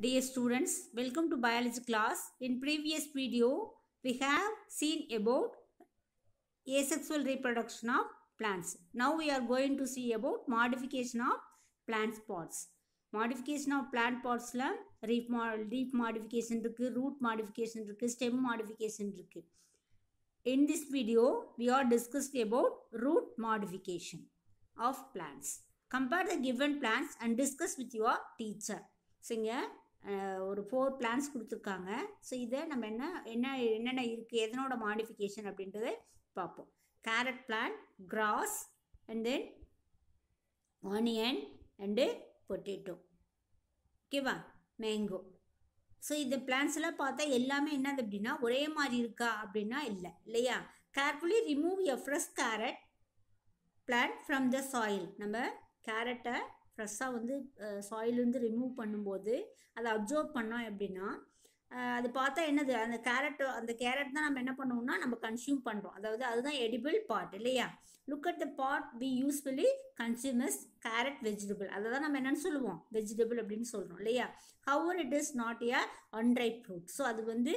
Dear students, welcome to biology class. In previous video, we have seen about asexual reproduction of plants. Now we are going to see about modification of plant pods. Modification of plant pods la leaf modification irukku, root modification irukku, stem modification irukku. In this video, we are discussing about root modification of plants. Compare the given plants and discuss with your teacher. So, ஒரு 4 plans கொடுத்துருக்காங்க. So இதை நம்ம என்னென்ன இருக்குது, எதனோட modification அப்படின்றத பார்ப்போம். Carrot plant, grass, and then onion and potato, ஓகேவா, mango. So இந்த பிளான்ஸ் எல்லாம் பார்த்தா எல்லாமே என்னது அப்படின்னா ஒரே மாதிரி இருக்கா அப்படின்னா இல்லை, இல்லையா? Carefully remove a fresh carrot plant from the soil. நம்ம கேரட்டை ஃப்ரெஷ்ஷாக வந்து சாயிலேருந்து ரிமூவ் பண்ணும்போது அதை அப்சர்வ் பண்ணோம் அப்படின்னா அது பார்த்தா என்னது, அந்த கேரட் தான் நம்ம என்ன பண்ணுவோம்னா நம்ம கன்சியூம் பண்ணுறோம். அதாவது அதுதான் எடிபிள் பார்ட், இல்லையா? Look at the part we usefully consumers carrot vegetable. அதை தான் நம்ம என்னென்னு சொல்லுவோம், வெஜிடபிள் அப்படின்னு சொல்கிறோம், இல்லையா? However it is not a unripe fruit. So அது வந்து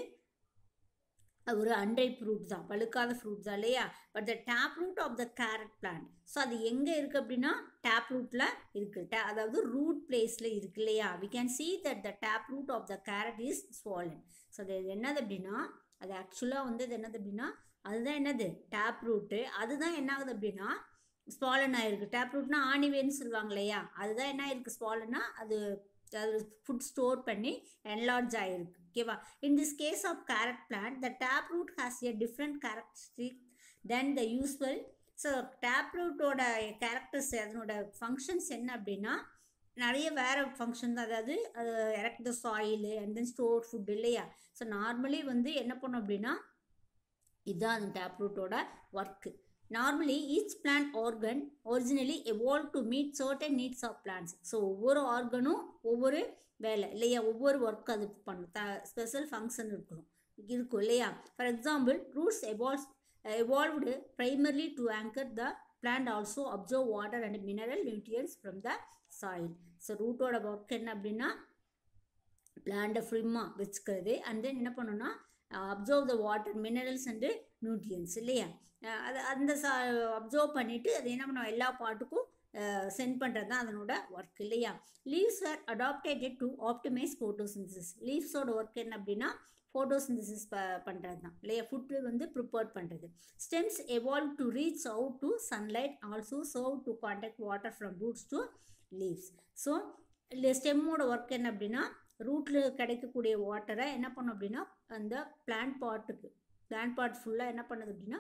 ஒரு அன்ரைப் ஃப்ரூட் தான், பழுக்காத ஃப்ரூட் தான், இல்லையா? But the tap root of the carrot plant, so அது எங்கே இருக்குது அப்படின்னா டேப் ரூட்டில் இருக்குது, அதாவது ரூட் பிளேஸில் இருக்குது, இல்லையா? We can see that the tap root of the carrot is swollen. So அது என்னது அப்படின்னா அது ஆக்சுவலாக வந்து அது என்னது அப்படின்னா அதுதான் என்னது டேப் ரூட்டு. அதுதான் என்ன ஆகுது அப்படின்னா ஸ்வாலன் ஆகிருக்கு. டேப் ரூட்னா ஆணிவேன்னு சொல்லுவாங்க, இல்லையா? அதுதான் என்ன ஆயிருக்கு, ஸ்வாலன்னா அது ஃபுட் ஸ்டோர் பண்ணி என்லார்ஜ் ஆகிருக்கு, ஓகேவா? In this case of carrot plant the tap root has a different characteristic then the usual. So tap ரூட்டோட கேரக்டர்ஸ், அதனோட ஃபங்க்ஷன்ஸ் என்ன அப்படின்னா நிறைய வேறு ஃபங்க்ஷன் தான். அதாவது அது erect the soil and then store food, இல்லையா? ஸோ நார்மலி வந்து என்ன பண்ணும் அப்படின்னா இதுதான் அந்த டேப் ரூட்டோட work. Normally, each plant organ originally evolved to meet certain needs of plants. So ஒவ்வொரு ஆர்கனும் ஒவ்வொரு வேலை, இல்லையா? ஒவ்வொரு ஒர்க் அது பண்ணும், ஸ்பெஷல் ஃபங்க்ஷன் இருக்கும், இல்லையா? For example, roots evolved primarily to anchor the plant, also absorb water and mineral nutrients from the soil. So ரூட்டோட ஒர்க் என்ன அப்படின்னா பிளான்ட்டை ஃப்ரிம்மாக வச்சுக்கிறது, அண்ட் தென் என்ன பண்ணணும்னா observe the water, minerals and nutrients, இல்லையா? அது அந்த அப்சர்வ் பண்ணிவிட்டு அது என்ன பண்ணுவோம் எல்லா பாட்டுக்கும் சென்ட் பண்ணுறது தான் அதனோட ஒர்க், இல்லையா? Leaves are adapted to optimise photosynthesis. லீவ்ஸோட ஒர்க் என்ன அப்படின்னா ஃபோட்டோசிந்தசிஸ் பண்ணுறது தான், இல்லையா? ஃபுட்டு வந்து ப்ரிப்பேர் பண்ணுறது. Stems evolve to reach out to sunlight, also serve to contact water from roots to leaves. So இந்த ஸ்டெம்மோட ஒர்க் என்ன அப்படின்னா ரூட்டில் கிடைக்கக்கூடிய வாட்டரை என்ன பண்ணும் அப்படின்னா அந்த பிளான்ட் பார்ட் ஃபுல்லாக என்ன பண்ணுது அப்படின்னா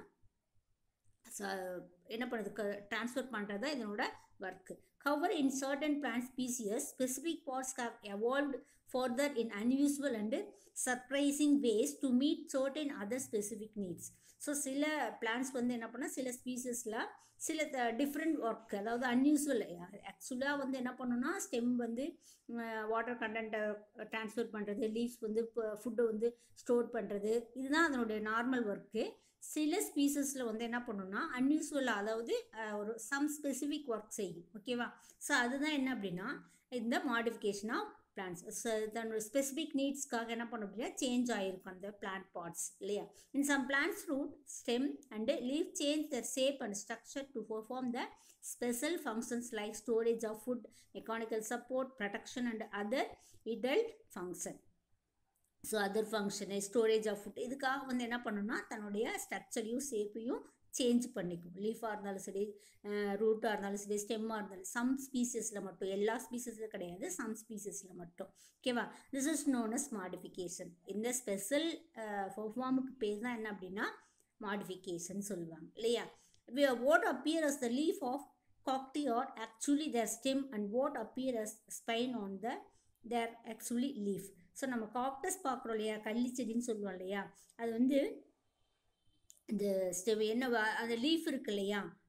என்ன பண்ணுது ட்ரான்ஸ்ஃபர் பண்ணுறது தான் இதனோட work. However, in certain plant species, specific parts have evolved further in unusual and surprising ways to meet certain other specific needs. So சில பிளான்ஸ் வந்து என்ன பண்ணால் சில ஸ்பீசஸில் சில டிஃப்ரெண்ட் ஒர்க், அதாவது அன்யூஸ்வல். ஆக்சுவலாக வந்து என்ன பண்ணணும்னா ஸ்டெம் வந்து வாட்டர் கண்டென்ட்டை ட்ரான்ஸ்ஃபர் பண்ணுறது, லீவ்ஸ் வந்து ஃபுட்டை வந்து ஸ்டோர் பண்ணுறது, இதுதான் அதனுடைய நார்மல் ஒர்க்கு. சில ஸ்பீசஸில் வந்து என்ன பண்ணணும்னா அன்யூஸ்வலாக, அதாவது ஒரு சம் ஸ்பெசிஃபிக் ஒர்க் செய்யும், ஓகேவா? ஸோ அதுதான் என்ன அப்படின்னா இந்த மாடிஃபிகேஷன் ஆஃப் பிளான்ஸ். தன்னோட ஸ்பெசிஃபிக் நீட்ஸ்க்காக என்ன பண்ண அப்படின்னா சேஞ்ச் ஆகிருக்கும் அந்த பிளான்ட் பார்ட்ஸ், இல்லையா? In some plants root, stem and leave change their shape and structure to perform the special functions like storage of food, mechanical support, protection and other இதல் function. So other function, storage of food, இதுக்காக வந்து என்ன பண்ணணும்னா தன்னுடைய ஸ்ட்ரக்சரையும் ஷேப்பையும் change பண்ணிக்கும். லீஃபாக இருந்தாலும் சரி, ரூட்டாக இருந்தாலும் சரி, ஸ்டெம்மாக இருந்தாலும், சம் ஸ்பீசஸில் மட்டும், எல்லா ஸ்பீசஸில் கிடையாது, சம் ஸ்பீசஸில் மட்டும், ஓகேவா? This is known as modification. இந்த ஸ்பெஷல் பெர்ஃபார்முக்கு பேர் தான் என்ன அப்படின்னா மாடிஃபிகேஷன் சொல்லுவாங்க, இல்லையா? What appear as the leaf of cocti are actually their stem, and what appear as spine on their actually leaf. So நம்ம காக்டஸ் பார்க்குறோம் இல்லையா, கள்ளி செடின்னு சொல்லுவோம், இல்லையா? அது வந்து இந்த என்ன அந்த லீஃப் இருக்கு இல்லையா,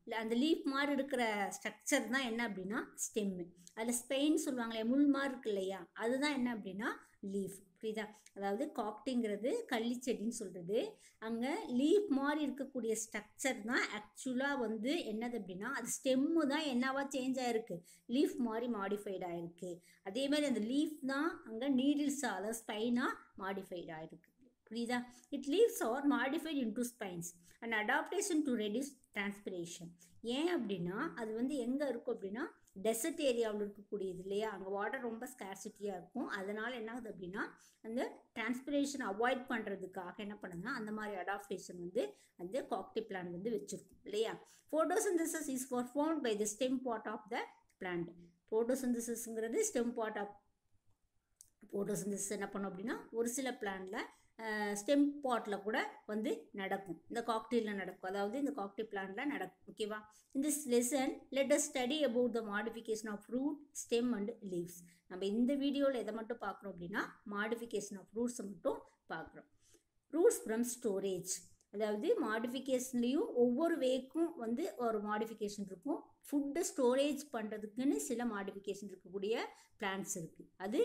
அந்த லீஃப் மாதிரி இருக்கிற ஸ்ட்ரக்சர் தான் என்ன அப்படின்னா ஸ்டெம்மு. அதில் ஸ்பெயின் சொல்லுவாங்களே, முள் மாதிரி இருக்கு இல்லையா, அதுதான் என்ன அப்படின்னா லீஃப். புரியுதா? அதாவது காக்டிங்கிறது கள்ளி செடின்னு சொல்கிறது. அங்கே லீஃப் மாதிரி இருக்கக்கூடிய ஸ்ட்ரக்சர் தான் ஆக்சுவலாக வந்து என்னது அப்படின்னா அது ஸ்டெம்மு தான் என்னவா சேஞ்ச் ஆகிருக்கு, லீஃப் மாதிரி மாடிஃபைட் ஆகிருக்கு. அதே மாதிரி அந்த லீஃப் தான் அங்கே நீடில்ஸாக, அதாவது ஸ்பைனாக மாடிஃபைட் ஆகிருக்கு. புரியுதா? It leaves are modified into spines and adaptation to reduce transpiration. ஏன் அப்படின்னா அது வந்து எங்கே இருக்கும் அப்படின்னா டெசர்ட் ஏரியாவில் இருக்கக்கூடியது இல்லையா, அங்கே வாட்டர் ரொம்ப ஸ்கேர்சிட்டியாக இருக்கும். அதனால் என்ன ஆகுது அப்படின்னா அந்த டிரான்ஸ்பிரேஷன் அவாய்ட் பண்ணுறதுக்காக என்ன பண்ணுதுன்னா அந்த மாதிரி அடாப்டேஷன் வந்து அந்த காக்டி பிளான்ட் வந்து வச்சுருக்கும் இல்லையா. Photosynthesis is performed by the stem part of the plant. ஃபோட்டோசிந்தசிஸ்ங்கிறது ஸ்டெம் பார்ட் ஆஃப் ஃபோட்டோசிந்தசிஸ் என்ன பண்ணும் அப்படின்னா ஒரு சில பிளான்ட்டில் ஸ்டெம் பாட்டில் கூட வந்து நடக்கும், இந்த காக்டெயிலில் நடக்கும், அதாவது இந்த காக்டி பிளான்ட்டில் நடக்கும். ஓகேவா? In this lesson let us study about the modification of root, stem and leaves. நம்ம இந்த வீடியோவில் எதை மட்டும் பார்க்குறோம் அப்படின்னா மாடிஃபிகேஷன் ஆஃப் ரூட்ஸை மட்டும் பார்க்குறோம். ரூட்ஸ் ஃப்ரம் ஸ்டோரேஜ், அதாவது மாடிஃபிகேஷன்லேயும் ஒவ்வொரு வேக்கும் வந்து ஒரு மாடிஃபிகேஷன் இருக்கும். ஃபுட்டை ஸ்டோரேஜ் பண்ணுறதுக்குன்னு சில மாடிஃபிகேஷன் இருக்கக்கூடிய பிளான்ட்ஸ் இருக்குது. அது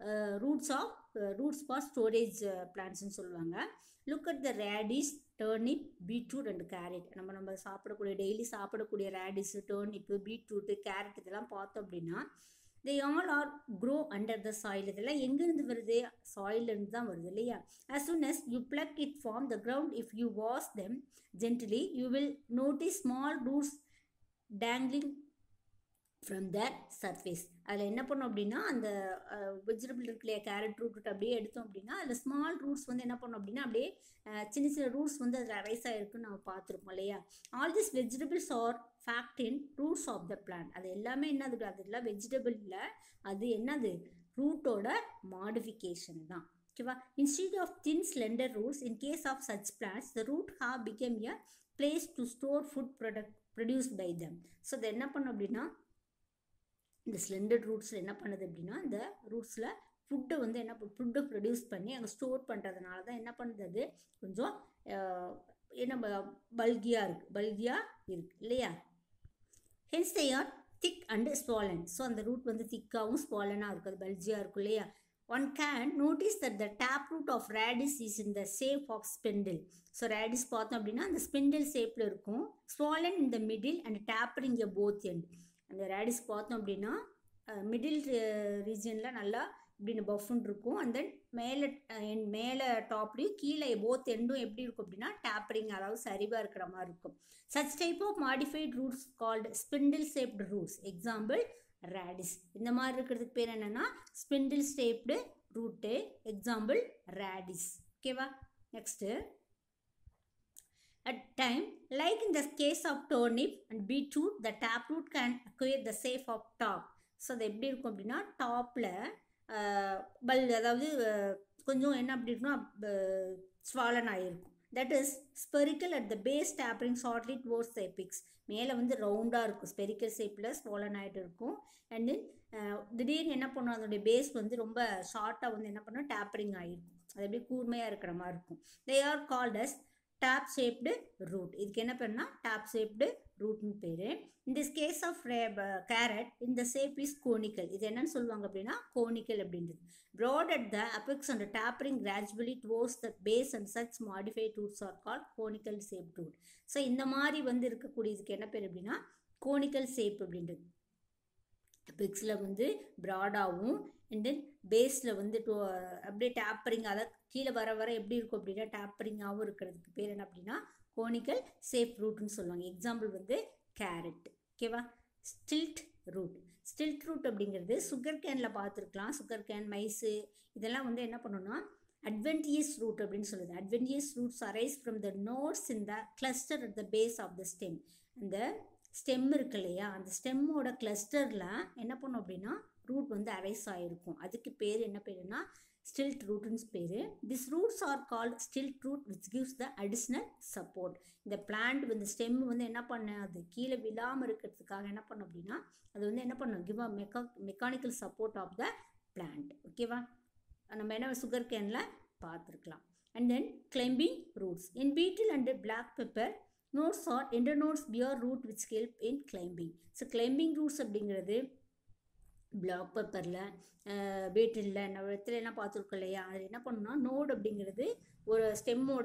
ரூட்ஸ் ஃபார் ஸ்டோரேஜ் பிளான்ட்ஸ்ன்னு சொல்லுவாங்க. Look at the radish, turnip, beetroot and carrot. நம்ம சாப்பிடக்கூடிய டெய்லி சாப்பிடக்கூடிய ரேடிஷ், டர்னிப்பு, பீட்ரூட்டு, கேரட் இதெல்லாம் பார்த்தோம் அப்படின்னா they all are grow under the soil. இதெல்லாம் எங்கேருந்து வருது? சாயிலிருந்து தான் வருது இல்லையா. as soon as you pluck it from the ground, if you wash them gently you will notice small roots dangling from that surface. அதில் என்ன பண்ணோம் அப்படின்னா அந்த வெஜிடபிள் இருக்கு இல்லையா, கேரட் ரூட் அப்படியே எடுத்தோம் அப்படின்னா அதில் ஸ்மால் ரூட்ஸ் வந்து என்ன பண்ணோம் அப்படின்னா அப்படியே சின்ன சின்ன ரூட்ஸ் வந்து அதில் அரைஸ் ஆகிருக்குன்னு நம்ம பார்த்துருப்போம் இல்லையா. All this vegetables are fact in roots of the plant. அது எல்லாமே என்னது, அதெல்லாம் வெஜிடபிள் இல்லை, அது என்னது ரூட்டோட மாடிஃபிகேஷன் தான். ஓகேவா? Instead of thin slender roots in case of such plants the root have become a place to store food produced by them. So அதை என்ன பண்ணோம் அப்படின்னா இந்த ஸ்லெண்டட் ரூட்ஸில் என்ன பண்ணுது அப்படின்னா இந்த ரூட்ஸில் ஃபுட்டை வந்து ஃபுட்டை ப்ரொடியூஸ் பண்ணி அங்கே ஸ்டோர் பண்ணுறதுனால தான் என்ன பண்ணுது, அது கொஞ்சம் என்ன பல்கியாக இருக்குது இல்லையா. Hence they are thick and swollen. So அந்த ரூட் வந்து திக்காகவும் ஸ்வாலனாக இருக்குது, அது பல்ஜியாக இருக்கும் இல்லையா. One can notice that the taproot of radish is in the shape of spindle. So radish பார்த்தோம் அப்படின்னா அந்த ஸ்பிண்டில் ஷேப்பில் இருக்கும், swollen in the middle and tapering at both end. அந்த ரேடிஸ் பார்த்தோம் அப்படின்னா மிடில் ரீஜனில் நல்லா இப்படின்னு பஃப்னு இருக்கும். அண்ட் தென் மேலே டாப்லேயும் கீழே போத் எண்டும் எப்படி இருக்கும் அப்படின்னா டேப்பரிங், அதாவது சரிவாக இருக்கிற மாதிரி இருக்கும். Such type of modified roots called spindle shaped roots. Example radish. இந்த மாதிரி இருக்கிறதுக்கு பேர் என்னென்னா spindle shaped root. Example radish. ஓகேவா? Next at time, like in the case of turnip and beetroot, the taproot can acquire the shape of top. So அது எப்படி இருக்கும் அப்படின்னா டாப்பில் அதாவது கொஞ்சம் என்ன அப்படி இருக்குன்னா ஸ்வாலன் ஆகிருக்கும். That is spherical at the base tapering shortly towards the apex. மேலே வந்து ரவுண்டாக இருக்கும், ஸ்பெரிக்கல் ஷேப்பில் ஸ்வாலன் ஆகிட்டு இருக்கும். அண்ட் தென் திடீர்னு என்ன பண்ணும், அதோடைய பேஸ் வந்து ரொம்ப ஷார்ட்டாக வந்து என்ன பண்ணோம் டேப்பரிங் ஆகிருக்கும், அது அப்படியே கூர்மையாக இருக்கிற மாதிரி இருக்கும். They are called as top shaped root. இதுக்கு என்ன பேருனா டாப் ஷேப்டு ரூட்னு பேர். In this case of carrot இந்த ஷேப் இஸ் கோனிக்கல். இது என்னன்னு சொல்லுவாங்க அப்படின்னா கோனிக்கல் அப்படின்றது. Broad at the apex and tapering gradually towards the base and such modified roots are called conical shape root. So இந்த மாதிரி வந்து இருக்கக்கூடியதுக்கு என்ன பேர் அப்படின்னா கோனிக்கல் ஷேப் அப்படின்றது. அபெக்ஸில் வந்து ப்ராடாகவும் அண்ட் தென் பேஸில் வந்து அப்படியே டேப்பரிங், அதை கீழே வர எப்படி இருக்கும் அப்படின்னா டேப்பரிங்காகவும் இருக்கிறதுக்கு பேர் என்ன அப்படின்னா கோனிக்கல் ஷேப் ரூட்னு சொல்லுவாங்க. எக்ஸாம்பிள் வந்து கேரட். ஓகேவா? Stilt root. ஸ்டில்ட் ரூட் அப்படிங்கிறது சுகர் கேனில் பார்த்துருக்கலாம். சுகர் கேன், மைஸு இதெல்லாம் வந்து என்ன பண்ணணும்னா அட்வென்டியஸ் ரூட் அப்படின்னு சொல்லுது. Adventitious roots arise from the nodes in the cluster at the base of the stem. அந்த ஸ்டெம் இருக்கு இல்லையா, அந்த ஸ்டெம்மோட கிளஸ்டரில் என்ன பண்ணும் அப்படின்னா ரூட் வந்து அரைஸ் ஆகிருக்கும். அதுக்கு பேர் என்ன பேருன்னா ஸ்டில்ட் ரூட்னு பேர். This roots are called stilt root which gives the additional support. இந்த பிளான்ட் வந்து ஸ்டெம் வந்து என்ன பண்ணாது, கீழே விழாமல் இருக்கிறதுக்காக என்ன பண்ணும் அப்படின்னா அது வந்து என்ன பண்ணும், give a mechanical support of the plant. ஓகேவா? நம்ம என்ன சுகர் கேனில் பார்த்துருக்கலாம். And then climbing roots. In betel and black pepper nodes or internodes bear root which help in climbing. So climbing roots அப்படிங்கிறது பிளாக் பேப்பரில் பேட்டில் நம்ம இடத்துல எல்லாம் பார்த்துருக்கோம் இல்லையா, அதில் என்ன பண்ணணும்னா நோடு அப்படிங்கிறது ஒரு ஸ்டெம்மோட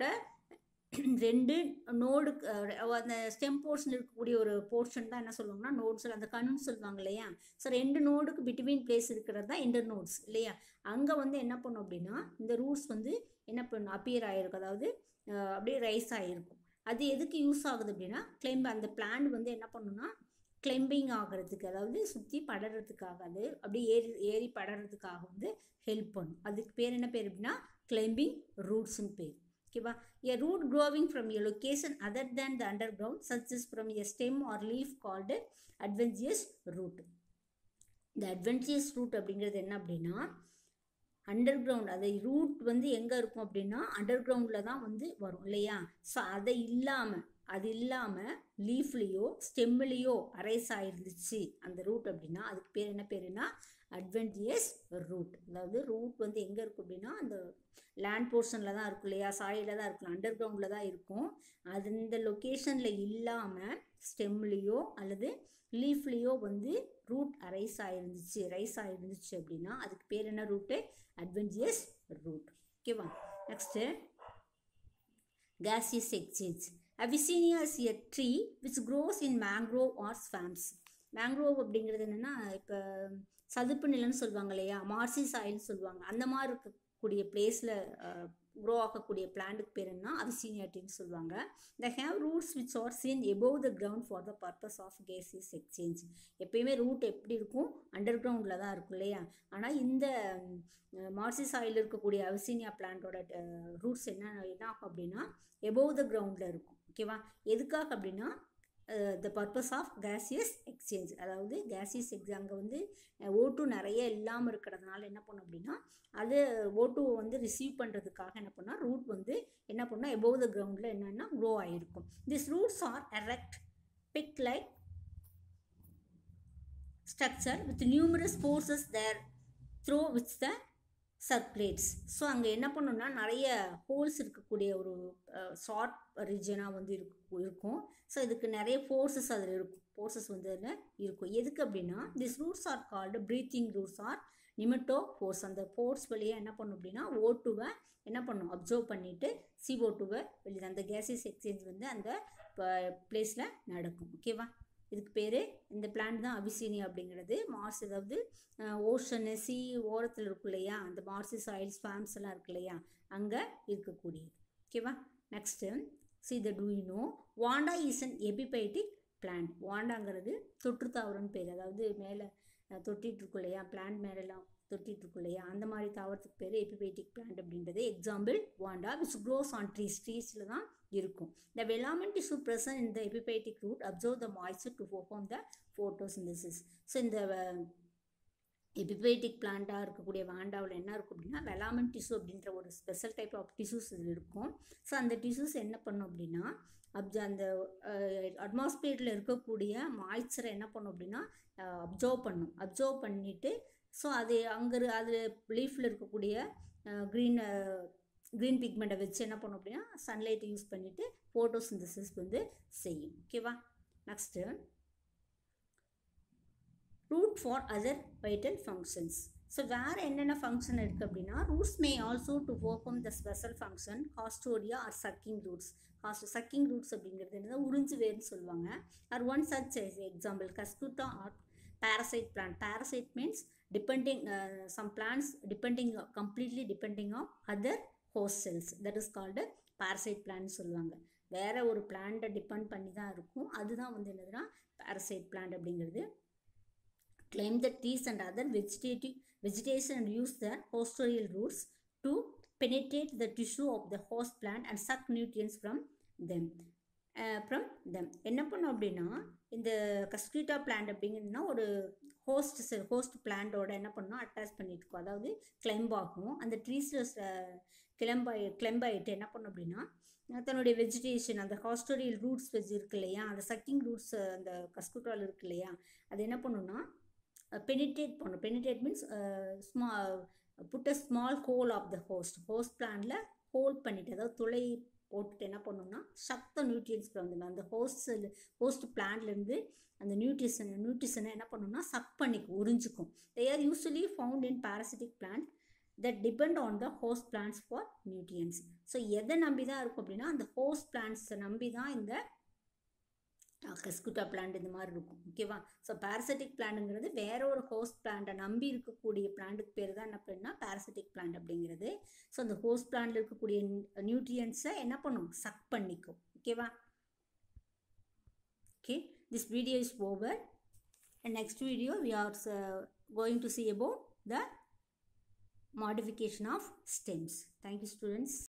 2 நோடுக்கு அந்த ஸ்டெம் போர்ஷன் இருக்கக்கூடிய ஒரு போர்ஷன் தான் என்ன சொல்லுவாங்கன்னா நோட்ஸ், அந்த கண்ணுன்னு சொல்லுவாங்க இல்லையா. ஸோ 2 நோடுக்கு பிட்வீன் பிளேஸ் இருக்கிறது தான் இன்டர் நோட்ஸ் இல்லையா. அங்கே வந்து என்ன பண்ணும் அப்படின்னா இந்த ரூட்ஸ் வந்து என்ன பண்ணும் அப்பியர் ஆகிருக்கும், அதாவது அப்படியே ரைஸ் ஆகிருக்கும். அது எதுக்கு யூஸ் ஆகுது அப்படின்னா கிளைம்ப் அந்த பிளான்ட் வந்து என்ன பண்ணுன்னா கிளைம்பிங் ஆகிறதுக்கு, அதாவது சுற்றி படறதுக்காக, அது அப்படியே ஏறி படறதுக்காக வந்து ஹெல்ப் பண்ணும். அதுக்கு பேர் என்ன பேர் அப்படின்னா கிளைம்பிங் ரூட்ஸ்ன்னு பேர். ஓகேவா. A root growing from a location other than the underground such as from a stem or leaf called adventitious root. இந்த adventitious root அப்படிங்கிறது என்ன அப்படின்னா அண்டர் கிரவுண்ட், அதை ரூட் வந்து எங்கே இருக்கும் அப்படின்னா அண்டர் கிரவுண்டில் தான் வந்து வரும் இல்லையா. ஸோ அது இல்லாமல் லீஃப்லேயோ ஸ்டெம்லேயோ அரைஸ் ஆகிருந்துச்சு அந்த ரூட் அப்படின்னா அதுக்கு பேர் என்ன பேருன்னா அட்வென்டியஸ் ரூட். அதாவது ரூட் வந்து எங்கே இருக்கும் அப்படின்னா அந்த லேண்ட் போர்ஷனில் தான் இருக்கும் இல்லையா, சாயிலில் தான் இருக்கும், அண்டர் கிரவுண்டில் தான் இருக்கும். அது இந்த லொக்கேஷனில் இல்லாமல் ஸ்டெம்லேயோ அல்லது லீஃப்லேயோ வந்து ரூட் ரைஸ் ஆகிருந்துச்சு அப்படின்னா அதுக்கு பேர் என்ன ரூட்டு அட்வென்டியஸ் ரூட். ஓகேவா. Next gaseous exchange. Avicennia is a tree which grows in mangrove or swamps. Mangrove அப்படிங்கிறது என்னென்னா இப்போ சதுப்பு நிலம்னு சொல்லுவாங்க இல்லையா, மார்சி சாயில்னு சொல்லுவாங்க, அந்த மாதிரி இருக்கக்கூடிய பிளேஸில் க்ரோ ஆகக்கூடிய பிளான்ட்டுக்கு பேர் என்ன அவிசீனியா ட்ரீன்னு சொல்லுவாங்க. they have roots which are seen above the ground for the purpose of gaseous exchange. எப்பயுமே ரூட் எப்படி இருக்கும் அண்டர் கிரவுண்டில் தான் இருக்கும் இல்லையா. ஆனால் இந்த மார்சி சாயில் இருக்கக்கூடிய அவிசீனியா பிளான்ட்டோட ரூட்ஸ் என்ன ஆகும் அப்படின்னா above the groundல இருக்கும். ஓகேவா. எதுக்காக அப்படின்னா the purpose of gaseous exchange, அதாவது gaseous exchange அங்கே வந்து O2 நிறைய இல்லாமல் இருக்கிறதுனால என்ன பண்ணும் அப்படின்னா அது O2 வந்து ரிசீவ் பண்ணுறதுக்காக என்ன பண்ணால் ரூட் வந்து என்ன பண்ணால் above the groundல என்னென்னா க்ரோ ஆகிருக்கும். these roots are erect pick like structure with numerous forces there through which the circulates. So அங்கே என்ன பண்ணணும்னா நிறைய ஹோல்ஸ் இருக்கக்கூடிய ஒரு ஷார்ட் ரீஜனாக வந்து இருக்கும். ஸோ இதுக்கு நிறைய ஃபோர்ஸஸ் அதில் இருக்கும், ஃபோர்ஸஸ் வந்து அதில் இருக்கும். எதுக்கு அப்படின்னா this roots are called breathing roots are pneumatophores. அந்த ஃபோர்ஸ் வழியாக என்ன பண்ணும் அப்படின்னா O2வை என்ன பண்ணும் அப்சர்வ் பண்ணிவிட்டு CO2வை வெளியே அந்த கேசஸ் எக்ஸ்சேஞ்ச் வந்து அந்த பிளேஸில் நடக்கும். ஓகேவா. இதுக்கு பேர் இந்த பிளான்ட் தான் அவிசீனியா அப்படிங்கிறது. மார்ஸ் அதாவது ஓஷனு சி ஓரத்தில் இருக்கும் இல்லையா, அந்த மார்சி சாயில் ஸ்வாம்ஸ் எல்லாம் இருக்கு இல்லையா அங்கே இருக்கக்கூடியது. ஓகேவா. Next see the do you know Vanda is an epiphytic plant. வாண்டாங்கிறது தொற்று தாவரம்னு பேர், அதாவது மேலே தொட்டிகிட்டு இருக்கும் இல்லையா பிளான்ட் மேலெல்லாம் தொட்டிகிட்டு இருக்கும் இல்லையா அந்த மாதிரி தாவரத்துக்கு பேர் எபிபைட்டிக் பிளான்ட் அப்படின்றது. Example Vanda which grows on ட்ரீஸில் தான் இருக்கும். The filament tissue present in the epiphytic root absorb the moisture to perform the photosynthesis. So இந்த எபிபைட்டிக் பிளான்ட்டாக இருக்கக்கூடிய வாண்டாவில் என்ன இருக்கும் அப்படின்னா வெலாமெண்ட் டிஷ்யூ அப்படின்ற ஒரு ஸ்பெஷல் டைப் ஆஃப் டிஷ்யூஸ் இதில் இருக்கும். ஸோ அந்த டிஷ்யூஸ் என்ன பண்ணும் அப்படின்னா அந்த அட்மாஸ்பியரில் இருக்கக்கூடிய மாய்ச்சரை என்ன பண்ணும் அப்படின்னா அப்சர்வ் பண்ணிவிட்டு ஸோ அது அது லீஃபில் இருக்கக்கூடிய க்ரீன் பிக்மெண்ட்டை வச்சு என்ன பண்ணும் அப்படின்னா சன்லைட்டை யூஸ் பண்ணிவிட்டு ஃபோட்டோசிந்தசிஸ் வந்து செய்யும். ஓகேவா. Next root for other vital functions. So வேறு என்னென்ன ஃபங்க்ஷன் இருக்குது அப்படின்னா roots may also to perform the special function haustoria or sucking roots. Sucking roots அப்படிங்கிறது என்னது உறிஞ்சு வேர்னு சொல்லுவாங்க. Are one such example Cuscuta are parasite plant. Parasite means depending some plants completely depending on other host cells, that is called parasite plant சொல்லுவாங்க. வேற ஒரு பிளான்ட்டை depend பண்ணி தான் இருக்கும், அதுதான் வந்து என்னதுன்னா parasite plant அப்படிங்கிறது. Climb the trees and other vegetation and use their hostile roots to penetrate the tissue of the host plant and suck nutrients from them. என்ன பண்ணும் அப்படின்னா இந்த கஸ்கிட்டா பிளான்ட் அப்படிங்கிறதுனா ஒரு ஹோஸ்ட் பிளான்ட்டோட என்ன பண்ணோம் அட்டாச் பண்ணிட்டு இருக்கும், அதாவது கிளைம்ப் ஆகும். அந்த ட்ரீஸில் கிளைம்ப் ஆகிட்டு என்ன பண்ணும் அப்படின்னா தன்னுடைய வெஜிடேஷன் அந்த ஹாஸ்டோரியல் ரூட்ஸ் இருக்கு இல்லையா, அந்த சக்கிங் ரூட்ஸ் அந்த கஸ்கிட்டாவில் இருக்கு இல்லையா, அது என்ன பண்ணுன்னா பெனிட்ரேட் பண்ணும். Penetrate means put a small hole of the host பிளான்ட்டில் ஹோல்ட் பண்ணிவிட்டு, அதாவது போட்டுட்டு என்ன பண்ணணும்னா சத்த நியூட்ரியன்ஸ்க்கு வந்துடும். அந்த ஹோஸ்ட் பிளான்ட்லேருந்து அந்த நியூட்ரிஷனை என்ன பண்ணணும்னா சக் பண்ணிக்கும், உறிஞ்சிக்கும். They are usually found in parasitic plant that depend on the host plants for nutrients. So எதை நம்பி தான் இருக்கும் அப்படின்னா அந்த ஹோஸ்ட் பிளான்ட்ஸை நம்பி தான் இந்த கஸ்குட்டா பிளான்ட் இந்த மாதிரி இருக்கும். ஓகேவா? ஸோ parasitic பிளான்ட்ங்கிறது வேற ஒரு ஹோஸ்ட் பிளான்ட்டை நம்பி இருக்கக்கூடிய பிளான்ட்டுக்கு பேர் தான் என்ன அப்படின்னா parasitic பிளான்ட் அப்படிங்கிறது. ஸோ அந்த ஹோஸ்ட் பிளான்ட்ல இருக்கக்கூடிய நியூட்ரியன்ஸை என்ன பண்ணும், சக் பண்ணிக்கும். ஓகேவா? Okay, this video is over, and next video we are going to see about the modification of stems. Thank you, students.